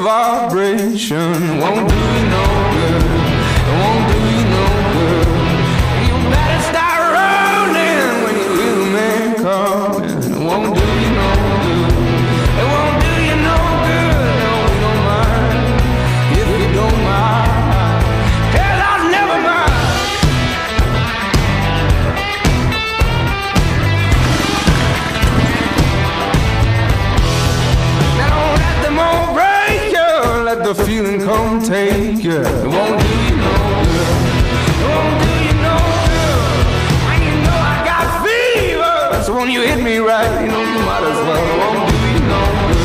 vibration won't do you no good. It won't do you no good. You better start rolling when you hear the man coming. It won't do you no good. It won't do you no good. No, we don't mind if you don't mind. Hell, I'll never mind. Now let them all break you. Let the feeling come take you. It won't do you no good. It won't do you no good. When you know I got fever, so when you hit me right, you know you might as well. It won't do you no good.